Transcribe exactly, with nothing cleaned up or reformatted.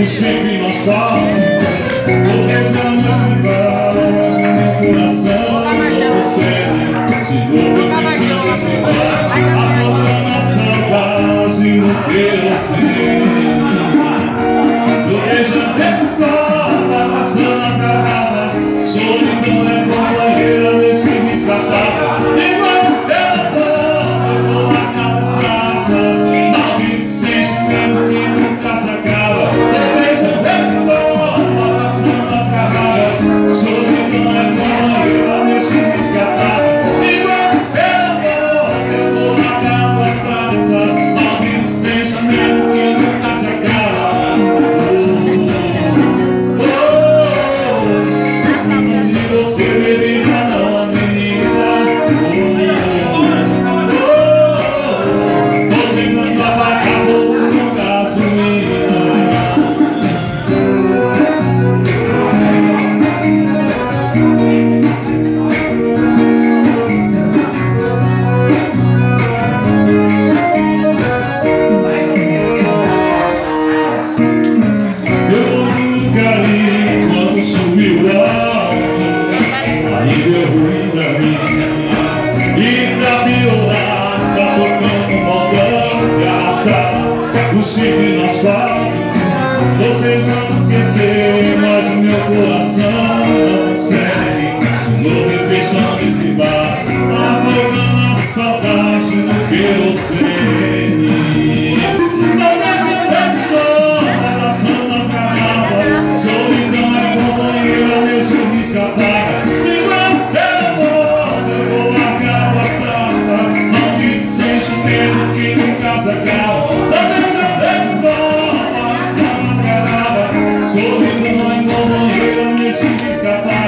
O sempre nós falamos, o beijamos de balas no coração, não consegue. De novo eu fechando esse bar, afogando a saudade no que eu sei. Eu beijando esse copo, passando as garrafas, solidão é companheira, deixe-me escapar. E você não eu vou marcar as traças, maldito sentimento que nunca se acaba. Eu beijando esse copo, passando as garrafas, solidão é companheira, deixe-me escapar. E você não eu vou marcar as traças, maldito sentimento que nunca se acaba. Você bebida não ameniza. Oh, oh, oh, tô tentando apagar fogo com gasolina. Eu ouvi um carinho quando subiu o ar. Aí deu ruim pra mim. E pra piorar, tá tocando um montão de arrastar o chifre no asfalto. Tô tentando esquecer, mas o meu coração não consegue. De novo fechando esse bar, afogando a saudade do que eu sei. Não deixa desse dor, abraçando as garrafas, solidão é companheira, deixa-me escapar. Sentimento que nunca se acaba. Não deixa desse dor, solidão é companheira, deixa-me escapar.